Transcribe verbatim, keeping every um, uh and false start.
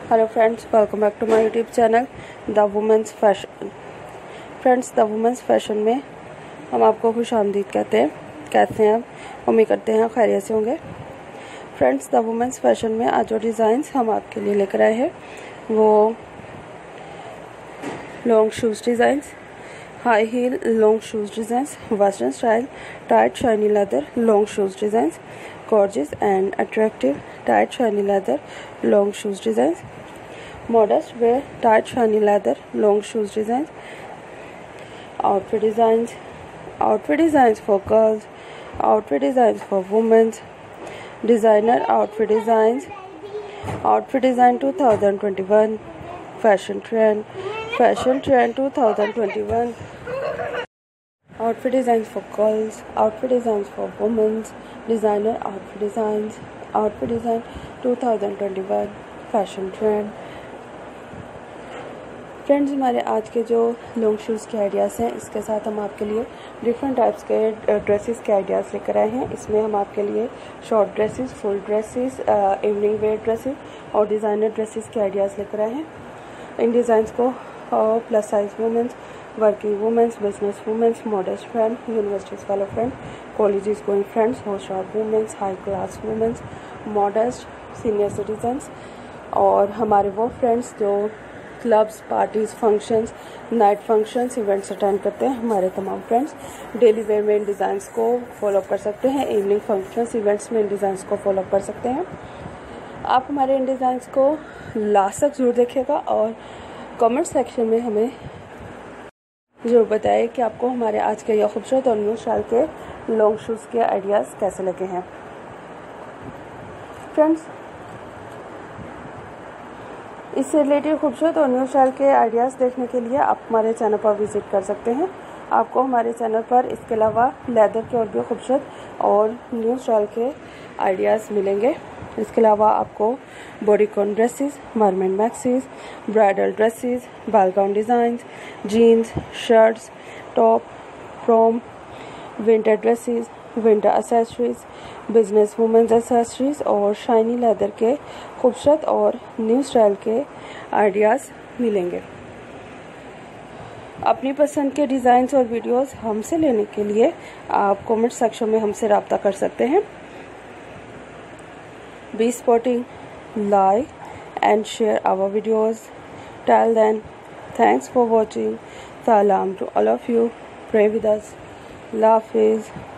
Hello friends, welcome back to my YouTube channel the womens fashion. Friends, the womens fashion में हम आपको खुश आमदीद कहते हैं। कैसे हैं आप? उम्मीद करते हैं खैरियत से होंगे। फ्रेंड्स, द वुमेंस फैशन में आज जो डिज़ाइंस हम आपके लिए लेकर आए हैं वो long shoes designs, high heel long shoes designs, western style tight shiny leather long shoes designs, gorgeous and attractive tight shiny leather long shoes designs, modest wear tight shiny leather long shoes designs, outfit designs, outfit designs for girls, outfit designs for women, designer outfit designs, outfit design twenty twenty-one, fashion trend, fashion trend twenty twenty-one, outfit designs for girls, outfit designs for women, designer outfit designs, outfit design twenty twenty-one, fashion trend। Friends, हमारे आज के जो long shoes के ideas हैं इसके साथ हम आपके लिए डिफरेंट टाइप्स के ड्रेसेस के आइडियाज़ लेकर आए हैं। इसमें हम आपके लिए short dresses, full dresses, evening wear dresses और डिज़ाइनर ड्रेसेस के आइडियाज़ लेकर आए हैं। इन डिज़ाइंस को plus size womens, working womens, business womens, modest friend, universities वाला friend, colleges going friends, host of womens, high class womens, modest, senior citizens और हमारे वो फ्रेंड्स जो clubs, parties, functions, night functions, events attend करते हैं। हमारे तमाम friends daily wear में इन डिज़ाइंस को फॉलो कर सकते हैं, इवनिंग फंक्शंस, इवेंट्स में इन डिज़ाइंस को फॉलो कर सकते हैं। आप हमारे इन डिज़ाइंस को लास्ट तक जरूर देखिएगा और कमेंट सेक्शन में हमें ज़रूर बताएं कि आपको हमारे आज के यह खूबसूरत और न्यू स्टाइल के लॉन्ग शूज़ के आइडियाज़ कैसे लगे हैं। फ्रेंड्स, इससे रिलेटेड खूबसूरत और न्यू स्टाइल के आइडियाज़ देखने के लिए आप हमारे चैनल पर विज़िट कर सकते हैं। आपको हमारे चैनल पर इसके अलावा लेदर के और भी खूबसूरत और न्यू स्टाइल के आइडियाज़ मिलेंगे। इसके अलावा आपको bodycon dresses, mermaid maxis, bridal dresses, ballgown designs, jeans, shirts, top, from, winter dresses, winter accessories, business womens accessories और शाइनी लेदर के खूबसूरत और न्यू स्टाइल के आइडियाज़ मिलेंगे। अपनी पसंद के डिज़ाइंस और वीडियोस हमसे लेने के लिए आप कमेंट सेक्शन में हमसे रब्ता कर सकते हैं। Be supporting, like and share our videos. Till then, thanks for watching. Salam to all of you. Pray with us. Allah Hafiz.